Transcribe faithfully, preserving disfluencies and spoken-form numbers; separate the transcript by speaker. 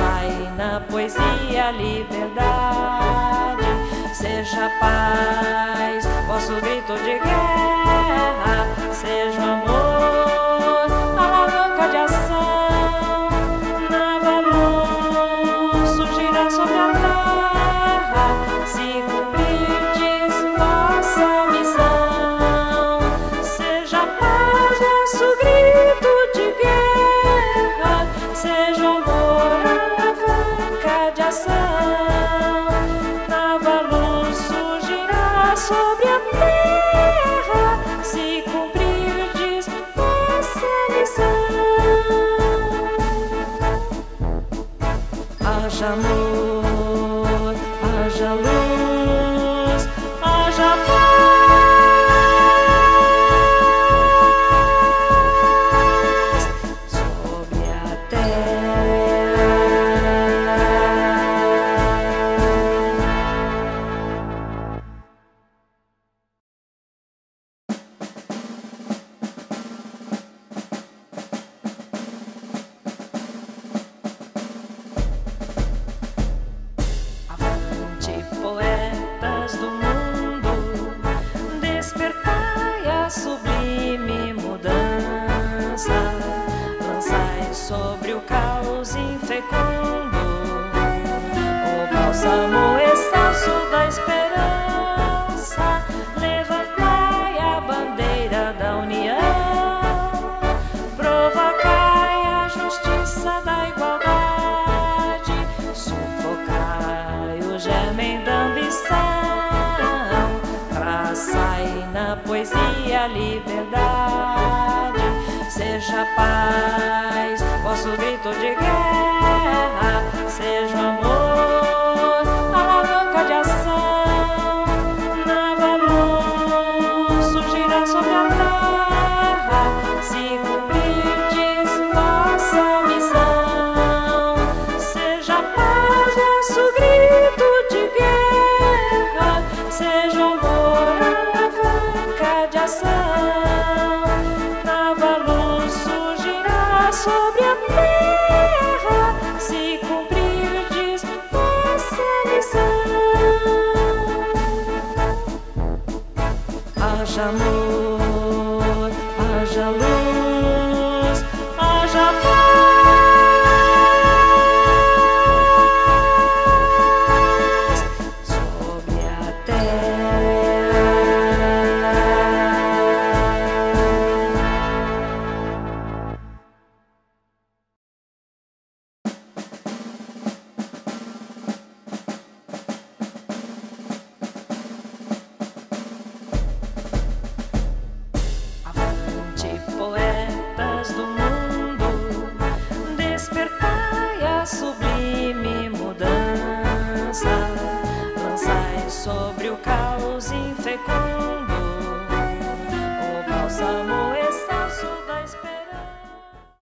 Speaker 1: lançai na poesia a liberdade. Seja paz vosso grito de guerra, seja amor alavanca de ação. Nova luz surgirá sobre a terra, se cumprirdes vossa missão. Seja paz vosso grito de guerra, seja amor alavanca de ação. Nova luz surgirá sobre a terra, se cumprirdes vossa missão. Haja amor, haja luz, haja paz sobre a terra. Avante, poetas do mundo, despertai a sublime mudança. Lançai sobre o caos infecundo o bálsamo excelso da esperança. Levantai a bandeira da união, provocai a justiça da igualdade, sufocai o germen da ambição. Traçai na poesia a liberdade. Seja paz vosso grito de guerra, seja amor alavanca de ação. Nova luz surgirá sobre a terra, se cumprirdes vossa missão. Seja paz vosso grito de guerra, seja amor alavanca de ação. Nova luz surgirá sobre a terra, se cumprirdes vossa missão. Haja amor, haja luz, haja paz sobre a terra. Avante, poetas do mundo, despertai a sublime mudança. Lançai sobre o caos infecundo o bálsamo